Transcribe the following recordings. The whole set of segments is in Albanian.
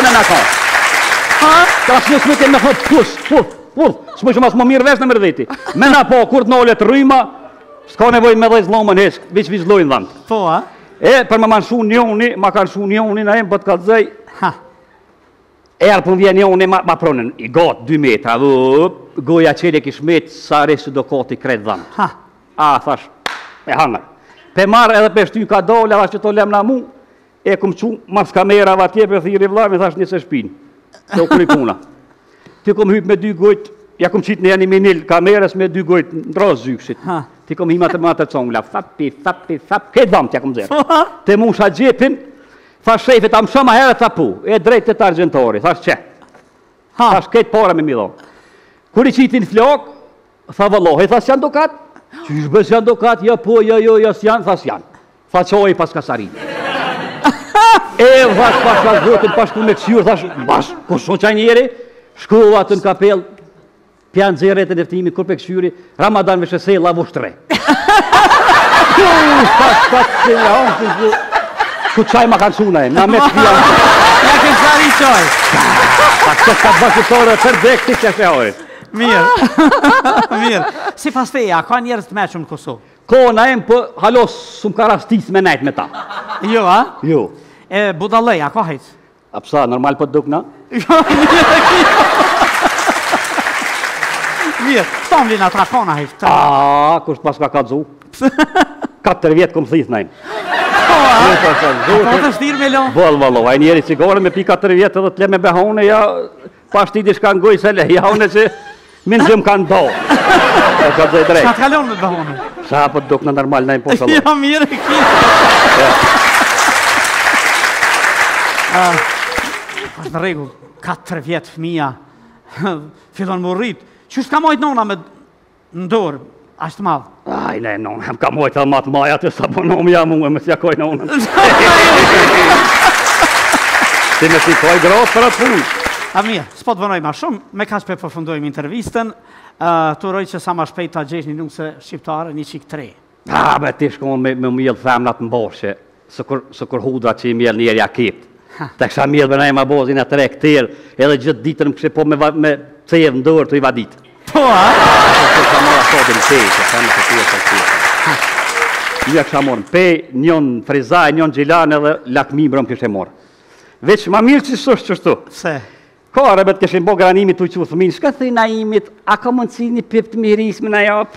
në ka. Ka që nësë me të me thot, s'më shumë asë më mirë vesh në mërdheti. Me na po, kur të nollet rryma, s'ka nevoj me dhejt zlomën hesh, viç lojnë dhënd. Po, a? E, për më manë shu njoni, ma kanë shu njoni, na e më bëtë kalëzëj. E alë për vjen njoni, ma pronën, i gatë 2 metra, goja qele kish metë, sa resë do koti kretë dhënd. A, thash, e hangër. Pe marë edhe për shty ka dole, edhe që to lem na mu, e këm qu, mas kamera va tje për thiri vlami, thash një se shpinë. Do kërë i puna. Ti kom hyp me 2 gojt, ja kom qitë në janë i minil kamerës me 2 gojt në drasë zykshit. Ti kom hima të matë të congla, fapi, këtë dhamë t'ja kom zërë. Te musha gjepin, thash shefit, am shama herë të pu, e drejt të të argentori, thash që. Thash këtë para me mi dhonë. Kër i qitin flok, tha vëllohi, thash janë dokat? Qysh bës janë dokat, ja po, ja jo, ja s'janë, thash janë. Tha qoj pas kasarin. E thash pas ka zëtën, pas ku me kësjur, thash, bash, ku shon qaj njeri, shkova të në kapel, pjanë zëretën e ftimi, kur pe kësjuri, Ramadan me shesej, la vushtre. Ku qaj ma kanë suna e, na me të pjanë. Ja ke sari qaj. Pa që ka bashkëtore për dhek, ti që shëhorit. Mirë. Mirë. Si pas teja, ka njerës të meqëm në Kosovë? Ko na em për halos s'm ka rastis me najt me ta. Jo, a? Jo. E budaleja, ka hejtë? A pësa, normal për duk na? Mirë, tam vina tra kona hejtë. A, kusht pas ka dzu? 4 vjetë kom thith najnë. Po, a? Po të shtirë me lo? Vëllo, a njeri cigare me pi 4 vjetë edhe t'le me behone, ja, pas ti di shka ngoj se le, jaune që minë gjëm kanë do. Ka të drejt. Qa t'kallon me behone? Sa për duk në normal najnë po të lo. Ja, mirë, ki. Pas në regu, 4 vjetë fëmija, fillon më rritë. Qështë ka mojtë nona me ndorë, ashtë madhë? Aj, ne, nona, ka mojtë edhe matë maja të sa për nomë jam unë, me si jakoj nonën. Si me si koj grotë për atë punë. A mirë, s'po të vënoj ma shumë, me ka që pe përfundojmë intervistën, të rojë që sa ma shpejt ta gjesh një nungë se shqiptare, një qik 3. A, be ti shkon me mjellë femnat në boshe, së kur hudra që i mjellë njerë ja kipt. Ta kësha mjellë me najma bozin e 3 këtirë, edhe gjithë ditën më këshe po me cejevë ndërë të i vadit. Po, a? Kësha mora sodin pej, kësha më të tjë të tjë. Një kësha morë në pej, njën frizaj, njën gjilan edhe lakmi brëm këshe morë. Veç ma mirë që shështë qështu. Se? Ka, rebet këshin bo granimit të që thëmin, shka thëj na imit, a ka mundësi një pip të miris me na japë?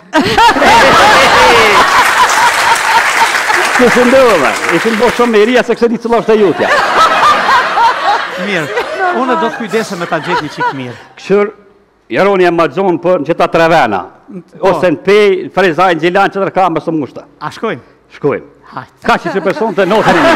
Kësë ndërë, ishin bo shumë miria se kështë një cëllosh të jutja. Mirë, unë do të kujdese me ta gjithë një qikë mirë. Këshër, jaroni e ma gjonë për në qëta trevena, ose në pej, frezaj, në gjilan, që tërka më së mushta. A shkojmë? Shkojmë. Hajtë. Ka që person të notën e një.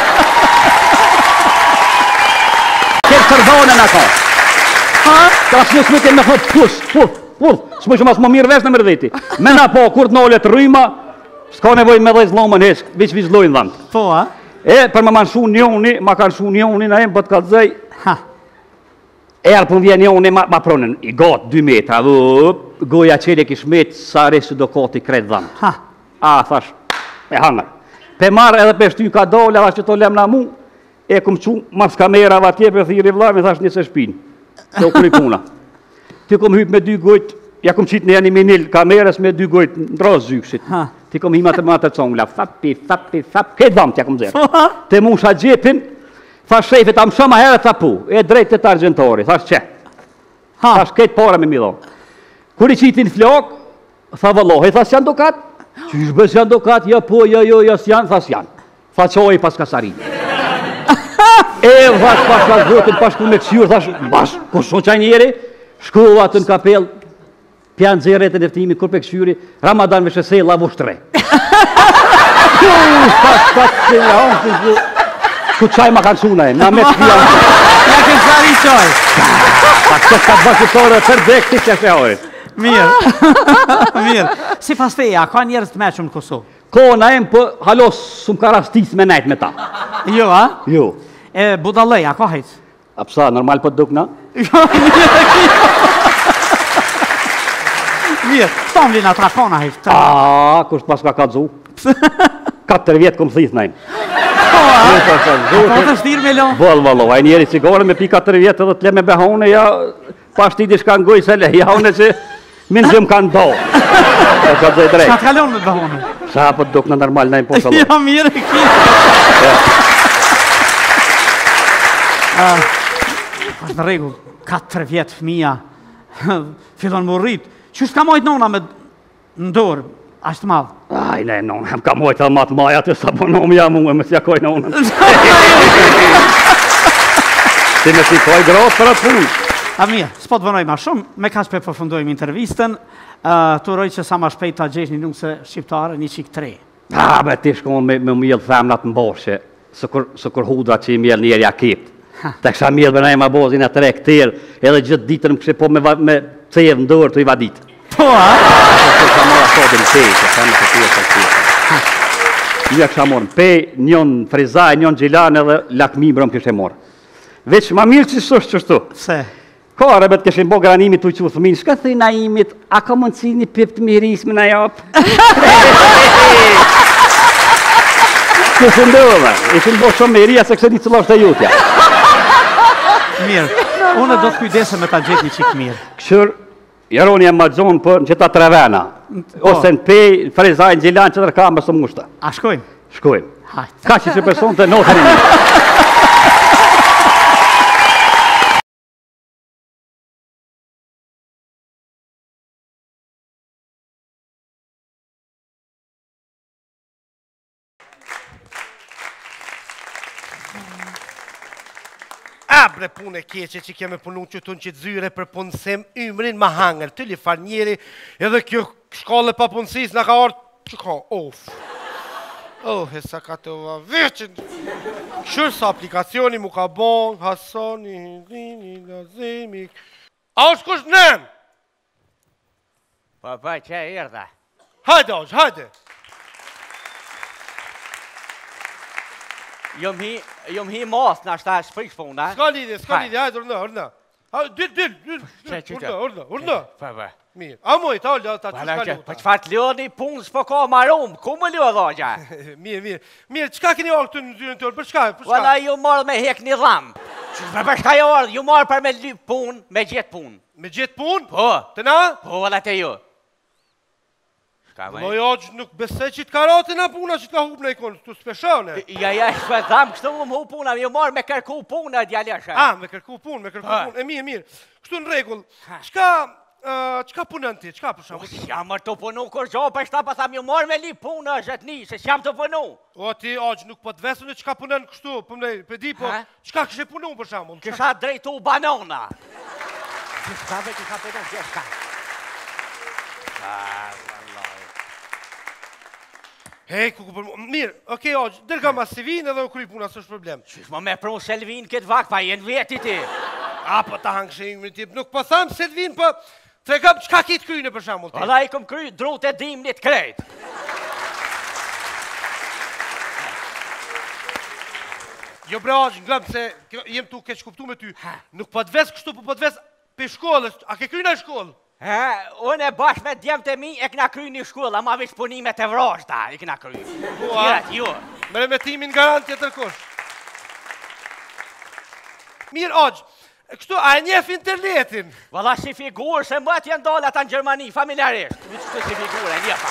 Kërë sërdone në ka. Ka që nësë me të me thot, s'më shumë asë më mirë vesh në mërdheti. Me na po, kur të nollet rryma, s'ka nevoj me dhejt zlomën hesh, viç lojnë dhënd. Po, a? E, për më manë shu njoni, ma kanë shu njoni, na e më bëtë kalëzëj. E alë për vjen njoni, ma pronën, i gatë 2 metra, goja qele kish metë, sa resë do koti kretë dhënd. A, thash, e hangër. Pe marë edhe për shty ka dole, edhe që to lem na mu, e këm qu, mas kamera va tje për thiri vlami, thash një se shpinë. Do kërë i puna. Ti kom hyp me 2 gojt, ja kom qitë në janë i minil kamerës me 2 gojt në drasë zykshit. Ti kom hima të matë të congla, fapi, këtë dhamë t'ja kom zërë. Te musha gjepin, thash shefit, am shama herë të pu, e drejt të të argentori, thash që. Thash këtë para me mi dhonë. Kër i qitin flok, tha vëllohi, thash janë dokat? Qysh bës janë dokat, ja po, ja jo, ja s'janë, thash janë. Tha qoj pas kasarin. E thash pas ka zëtën, pas ku me kësjur, thash, bash, ku shon qaj njeri, shkova të në kapel, pjanë zëretën e ftimi, kur pe kësjuri, Ramadan me shesej, la vushtre. Ku qaj ma kanë suna e, na me të pjanë. Ja ke sari qaj. Pa që ka bashkëtore për dhek, ti që shëhorit. Mirë. Mirë. Si pas teja, ka njerës të meqëm në Kosovë? Ko na em për halos s'm ka rastis me najt me ta. Jo, a? Jo. E budaleja, ka hejtë? A pësa, normal për duk na? Mirë, tam vina tra kona hejtë. A, kusht pas ka dzu? 4 vjetë kom thith najnë. Po, Po të shtirë me lo? Boll, vallo, ai njeri cigare me pi 4 vjetë edhe t'le me behone, ja, pas ti diçka ngoj se le, ja une që min gjëm kanë do. E ka të drejt. Ka t'kalon me behone? Sa po duk në normal, na imposa lo. Ja, mirë e ki. Pas në regu, 4 vjetë fëmija, fillon më rritë. Qështë ka mojtë nona me ndorë, ashtë madhë? Aj, ne, nona, ka mojtë edhe matë maja të sa po nomë jam unë, me si jakoj nonën. Si me si koj grotë për atë punë. A mirë, s'po të vënoj ma shumë, me ka shpe përfundojmë intervistën, të rojë që sa ma shpejt ta gjesh një nuse shqiptare, një qik 3. Be ti shkon me mjellë femnat në boshe, së kur hudra që i mjellë njerë ja kipt. Ta kësha mjellë me najma bozin e 3 këtirë, edhe gjithë ditën më këshe po me cejë në dërë të i vadit. Po, a? Kësha mora sodin pej, kësha më të tijë të tijë. Një kësha morën pej, njën frizaj, njën gjilan edhe lakmi brëm këshe morë. Veç ma mirë që shtu qështu. Se? Ka rebet këshin bo granimit të që thëmin, shka thëj na imit, a ka mundësi një pip të miris me na japë? Këshin dëve, ishin bo shumë miria se këshin i cëllosh të jutja. Mirë, unë do të kujdese me ta gjithë një qikë mirë. Këshur, jaroni e ma gjonë për në qëta trevena, ose në pej, frezaj, në gjilan që tërka më së mushta. A shkojmë? Shkojmë. Hajtë. Ka që person të notën e një. Bre punë e keqe që keme punu që të në që të zyre për punësim, ymrin ma hangër, të li far njeri, edhe kjo shkallë pa punësis në ka orë, që ka, e sa ka të veqin, këshur sa aplikacioni mu ka bon, hasoni, gazimi, a është kush nëm? Po, që e erdha? Hajde, hajde. Jom hi mas në ashta shprish puna. Ska lidhje, hajde, urna. Dyr, urna. Pa. Mirë, a moj, ta që shka luta. Po qëfar të lëni punë s'po ka marum, ku më lë dhogja? Mirë, qka keni orë këtu në zyrën tërë, për shka? Valla ju marrë me hek një dhamë. Për shka ju orë, ju marrë për me lyp punë, me gjithë punë. Me gjithë punë? Po. Të na? Po, valla të ju. Moj aqë nuk besej që të karate na puna që të ka hup në ikonë, të speshane. Ja, shpe dhamë, kështu më hu puna, ju marrë me kërku punë, djaleshe. Me kërku punë. E mirë. Kështu në regull, qka punën ti, qka për shumë? Jam mërë të punu, kur gjo për shta pa tham, ju marrë me li punë, është një, se jam të punu. O, ti aqë nuk po të vesën e qka punën kështu, për di, po, qka kështë punu për shumë? Kësha drejtu banona. Hej, mirë, okej, aqë, dërga ma Selvin edhe u kry puna, së është problem. Qysh më me pru Selvin këtë vak, pa jenë veti ti. Po ta hangë shëngë tip, nuk po thamë Selvin, po të regam qka ki të kryjnë për shamull ti? Ola i këm kry drut e dimnit krejt. Jo bre aqë, ngëmë se jem tu keq kuptu me ty, nuk po të vesë kështu, po të vesë për shkollës, a ke kryjnë a shkollë? Unë e bashkë me djemë të mi e këna kry një shkollë, ama veç punimet e vrashta e këna kry. Mere me timin garanti e tërkosh. Mirë aqë, kështu a e njef internetin? Valla si figurë, se më të jenë dalë ata në Gjermani, familjarisht. Kështu si figurë, e njefa.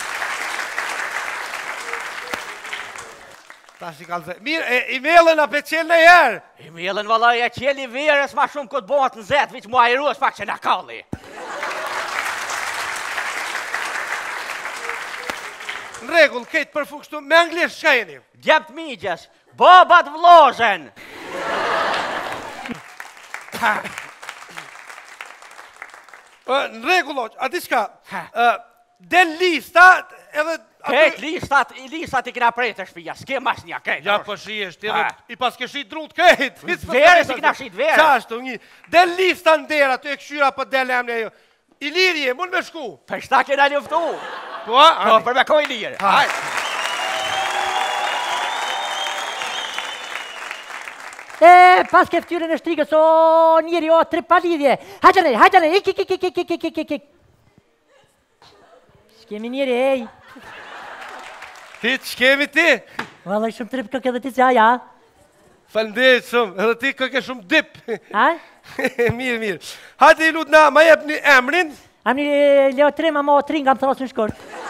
Ta shi kalëzë. Mirë, e-mailën a pe qelë në jerë? E-mailën valla e qelë i verës ma shumë këtë bëhat në zetë, vëqë mu ajruës pak që në kalli. Në regull, kejtë përfu kështu, me anglisht shka jeni? Djemë të migjes, babat vlozen. Në regull, a di shka, del lista edhe... Kejtë listat i këna prejtë të shpija, s'ke mas nja kejtë. Ja, po shi eshtë, i pas ke shit drut kejtë. Verës i këna shit verës. Qashtu, një, del lista në dera, të e këshyra për del e amne jo. Ilirje, mund me shku. Për shta kena ljuftu. Po, për me ko Ilirje. Pas ke ftyrën e shtrigës, o njeri, o tre palidhje. Hajtane, ik. Shkemi njeri, ej. Ti, që kemi ti? Valla shumë trip këk edhe ti që ja. Falënderit shumë, edhe ti këke shumë dip. Ha? Mirë, mirë. Hajde i lut na, ma jep një emrin. Am një Leotrim, ama o tri nga më thosë në shkort.